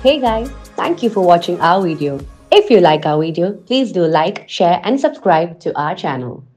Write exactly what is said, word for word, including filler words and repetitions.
Hey guys, thank you for watching our video. If you like our video, please do like, share and subscribe to our channel.